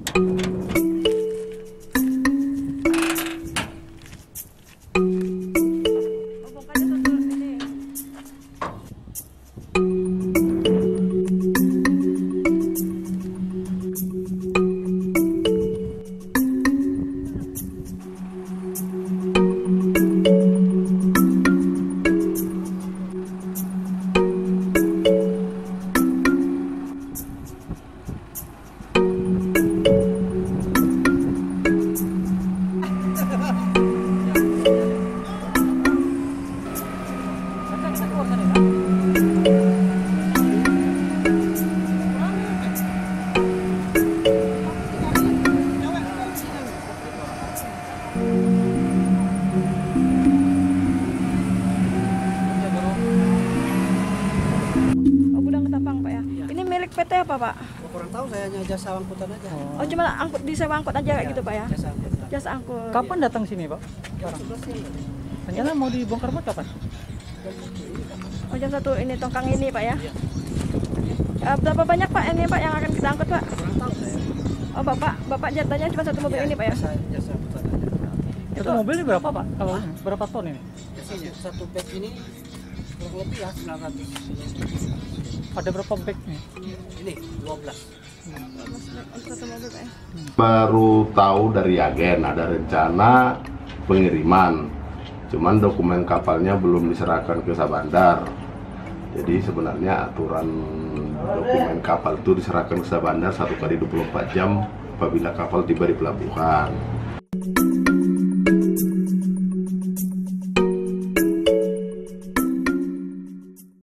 PT apa Pak? Kurang tahu, saya hanya jasa angkutan aja. Oh cuma angkut, disewa angkut aja kayak gitu Pak ya? Jasa angkutan. Jasa angkut. Kapan datang sini Pak? Rencana mau dibongkar buat kapan? Oh jam 1 ini tongkang ini Pak ya? Berapa banyak Pak ini Pak yang akan kita angkut Pak? Kurang tahu saya. Oh Bapak jatahnya cuma satu mobil ini Pak ya? Jasa angkutan aja. Itu mobil ini berapa Pak? Kalau berapa ton ini? Biasanya satu bag ini kurang lebih ya 900. Ada berapa bag nih? Ini 12. Satu mobil Pak ya? Baru tahu dari agen ada rencana pengiriman, cuman dokumen kapalnya belum diserahkan ke Sabandar. Jadi sebenarnya aturan dokumen kapal itu diserahkan ke Sabandar 1 kali 24 jam apabila kapal tiba di pelabuhan.